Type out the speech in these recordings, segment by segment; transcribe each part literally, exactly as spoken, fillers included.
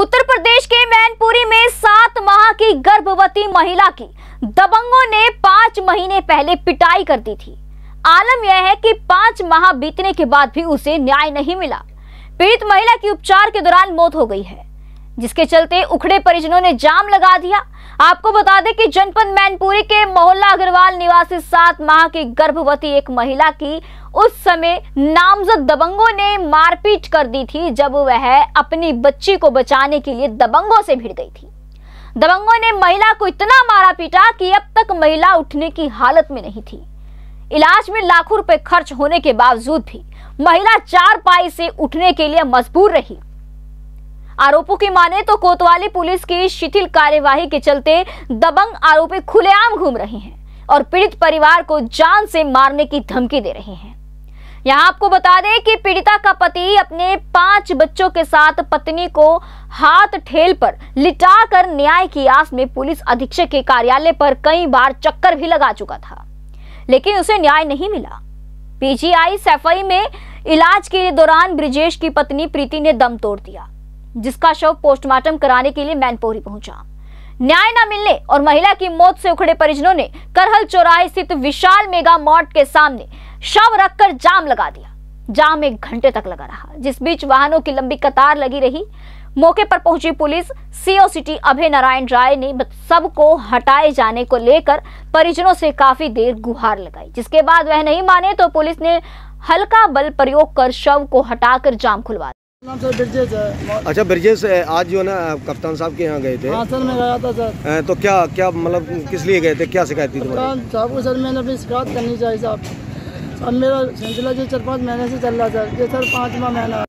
उत्तर प्रदेश के मैनपुरी में सात माह की गर्भवती महिला की दबंगों ने पांच महीने पहले पिटाई कर दी थी। आलम यह है कि पांच माह बीतने के बाद भी उसे न्याय नहीं मिला। पीड़ित महिला की उपचार के दौरान मौत हो गई है, जिसके चलते उखड़े परिजनों ने जाम लगा दिया। आपको बता दें कि जनपद मैनपुरी के मोहल्ला अग्रवाल निवासी सात माह की गर्भवती एक महिला की उस समय नामजद दबंगों ने मारपीट कर दी थी, जब वह अपनी बच्ची को बचाने के लिए दबंगों से भिड़ गई थी। दबंगों ने महिला को इतना मारा पीटा कि अब तक महिला उठने की हालत में नहीं थी। इलाज में लाखों रुपए खर्च होने के बावजूद भी महिला चारपाई से उठने के लिए मजबूर रही। आरोपों की माने तो कोतवाली पुलिस की शिथिल कार्यवाही के चलते दबंग आरोपी खुलेआम घूम रहे हैं और पीड़ित परिवार को जान से मारने की धमकी दे रहे हैं। यहां आपको बता दें कि पीड़िता का पति अपने पांच बच्चों के साथ पत्नी को हाथ ठेल पर लिटाकर न्याय की आस में पुलिस अधीक्षक के कार्यालय पर कई बार चक्कर भी लगा चुका था, लेकिन उसे न्याय नहीं मिला। पीजीआई सैफई में इलाज के दौरान ब्रिजेश की पत्नी प्रीति ने दम तोड़ दिया, जिसका शव पोस्टमार्टम कराने के लिए मैनपुरी पहुंचा। न्याय न मिलने और महिला की मौत से उखड़े परिजनों ने करहल चौराहे स्थित विशाल मेगा मार्ट के सामने शव रखकर जाम लगा दिया। जाम एक घंटे तक लगा रहा, जिस बीच वाहनों की लंबी कतार लगी रही। मौके पर पहुंची police CO city Abhay Narayan Rai ने सबको हटाए जाने को लेकर परिजनों से काफी देर गुहार लगाई, जिसके बाद वह नहीं माने तो पुलिस ने हल्का बल प्रयोग कर शव को हटाकर जाम खुलवा दिया। सर ब्रिजेश है। अच्छा ब्रिजेश, आज जो है ना कप्तान साहब के यहाँ गए थे। हाँ सर, मैं गया था सर। तो क्या क्या मतलब किस लिए गए थे, क्या शिकायत थी तुम्हारी? साहब को सर मैंने अभी शिकायत करनी चाहिए साहब। अब मेरा सिलसिला जो चार पाँच महीने से चल रहा सर, ये सर पाँचवा महीना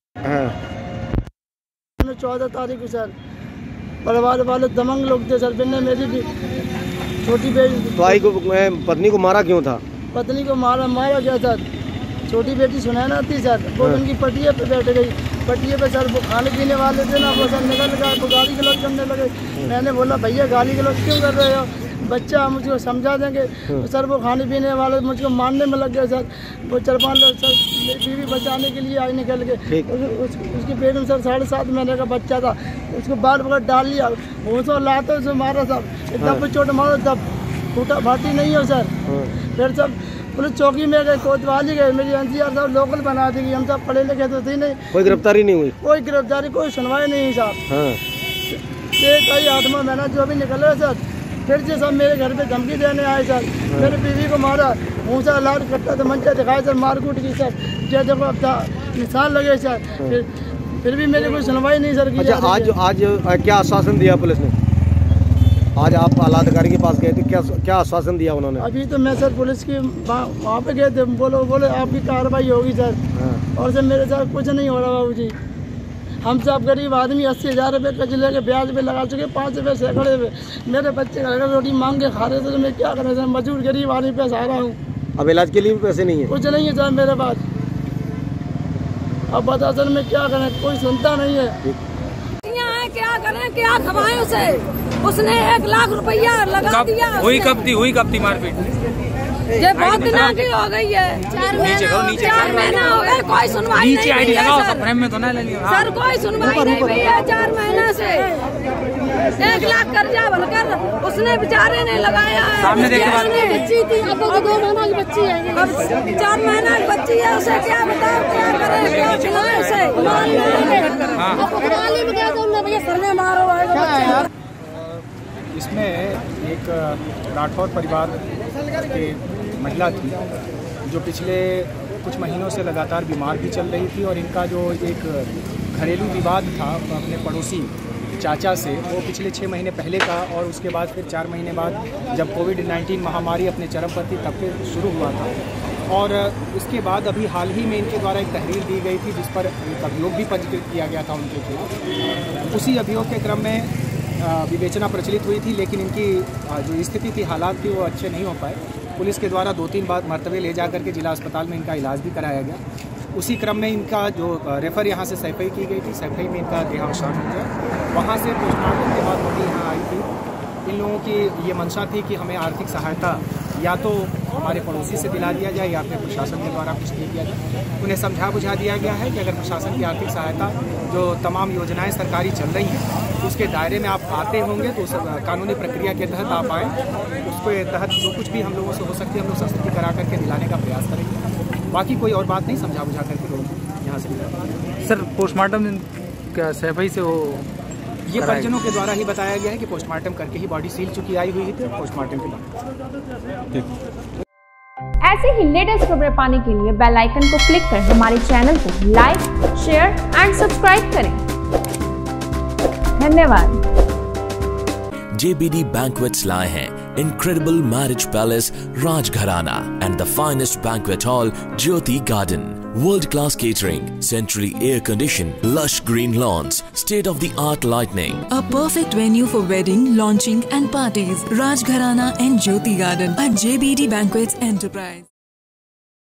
चौदह तारीख को सर परिवार वाले दमंग लोग थे सर। मैंने मेरी भी छोटी बेटी भाई को पत्नी को मारा क्यों था? पत्नी को मारा मारा गया सर। छोटी बेटी सुनैना थी सर, वो उनकी पटिया पे बैठ गई। पटिया पे सर वो खाने पीने वाले थे ना, वो सर निकल गए, वो गाली गलौज करने लगे। मैंने बोला भैया गाली गलौज क्यों कर रहे हो, बच्चा मुझको समझा देंगे। तो सर वो खाने पीने वाले मुझको मारने में लग गए सर। वो चार पाँच लोग सर बीवी बचाने के लिए आई निकल के। उस, उसके पेट में सर साढ़े सात महीने का बच्चा था, उसको बाल पकड़ डाल लिया, भूसो लाते उसे मारा सर। एकदम चोट मारो तब फूटा फाटी नहीं हो सर। फिर सब पुलिस चौकी में गए, कोतवाली गए, मेरी एनसीआर साहब लोकल बना दी। हम सब पढ़े लिखे तो थी नहीं। कोई गिरफ्तारी नहीं हुई? कोई गिरफ्तारी कोई सुनवाई नहीं साहब। कई आठवां महीना जो भी निकल रहा सर, फिर से सब मेरे घर पे धमकी देने आए सर। मेरे बीवी को मारा, ऊँचा लाल कट्टा तो मंचा दिखाया सर, मारकूट की सर। क्या देखो अब था निशान लगे सर। फिर फिर भी मेरी कोई सुनवाई नहीं सर की। अच्छा, आज आज क्या आश्वासन दिया पुलिस ने? आज आप आलाधिकारी के पास गए थे, क्या क्या आश्वासन दिया उन्होंने? अभी तो मैं सर पुलिस की वहाँ पे गए थे, बोलो बोले आपकी कार्रवाई होगी सर। और सर मेरे साथ कुछ नहीं हो रहा बाबू जी। हम सब गरीब आदमी अस्सी हज़ार रुपये कर्ज लेके ब्याज पे लगा चुके, पाँच रुपये सैकड़े पे। मेरे बच्चे घर का रोटी मांग के खा रहे थे, तो मैं क्या करें सर, मजदूर गरीब आदमी पे सहारा हूँ। अब इलाज के लिए भी पैसे नहीं है? कुछ नहीं है सर मेरे पास। अब बता सर मैं क्या करें, कोई सुनता नहीं है। क्या करें, क्या खवाएं उसे? उसने एक लाख रुपया लगा दिया। हुई कब थी हुई कब थी मारपीट? ये बहुत दिनों की हो गई है। चार महीना चार महीना हो गए, कोई सुनवाई नहीं हुई है सर। फ्रेम में तो ना ले लिया सर, कोई सुनवाई नहीं हुई है चार महीना से। एक लाख कर्जा भरकर उसने बेचारे ने लगाया है। सामने देखो, बच्ची थी, अब तो दो महीना की बच्ची है, अब चार महीना की बच्ची है। उसे क्या बताओ, क्या करें, क्या खिलाएं उसे? इसमें एक राठौर परिवार की महिला थी जो पिछले कुछ महीनों से लगातार बीमार भी चल रही थी, और इनका जो एक घरेलू विवाद था अपने पड़ोसी चाचा से, वो पिछले छः महीने पहले का। और उसके बाद फिर चार महीने बाद जब कोविड नाइन्टीन महामारी अपने चरम पर थी, तब फिर शुरू हुआ था। और उसके बाद अभी हाल ही में इनके द्वारा एक तहरीर दी गई थी, जिस पर एक अभियोग भी पंजीकृत किया गया था उनके खिलाफ। उसी अभियोग के क्रम में विवेचना प्रचलित हुई थी, लेकिन इनकी जो स्थिति थी, हालात थी, वो अच्छे नहीं हो पाए। पुलिस के द्वारा दो तीन बार मरतबे ले जा करके जिला अस्पताल में इनका इलाज भी कराया गया। उसी क्रम में इनका जो रेफ़र यहाँ से सैफई की गई थी, सैफई में इनका देहावसान हो गया। वहाँ से पोस्टमार्टम के बाद बॉडी यहाँ आई थी। इन लोगों की ये मंशा थी कि हमें आर्थिक सहायता या तो हमारे पड़ोसी से दिला दिया जाए या फिर प्रशासन के द्वारा कुछ दे दिया जाए। उन्हें समझा बुझा दिया गया है कि अगर प्रशासन की आर्थिक सहायता जो तमाम योजनाएं सरकारी चल रही हैं उसके दायरे में आप आते होंगे तो उस कानूनी प्रक्रिया के तहत आप आएँ, उसके तहत जो कुछ भी हम लोगों से हो सकती है हम लोग संस्तुति करा करके दिलाने का प्रयास करेंगे। बाकी कोई और बात नहीं, समझा बुझा करके लोग यहाँ से दिला। सर पोस्टमार्टम क्या सैफई से हो? ये परिजनों के द्वारा ही बताया गया है कि पोस्टमार्टम करके ही बॉडी सील चुकी आई हुई थी, पोस्टमार्टम के बाद। ऐसे ही लेटेस्ट खबरें पाने के लिए बेल आइकन को क्लिक कर हमारे चैनल को लाइक, शेयर एंड सब्सक्राइब करें। धन्यवाद। J B D Banquets लाए हैं Incredible Marriage Palace Rajgharana and the finest banquet hall Jyoti Garden. World-class catering, centrally air-conditioned, lush green lawns, state-of-the-art lighting. A perfect venue for wedding, launching and parties. Rajgharana and Jyoti Garden at J B D Banquets Enterprise.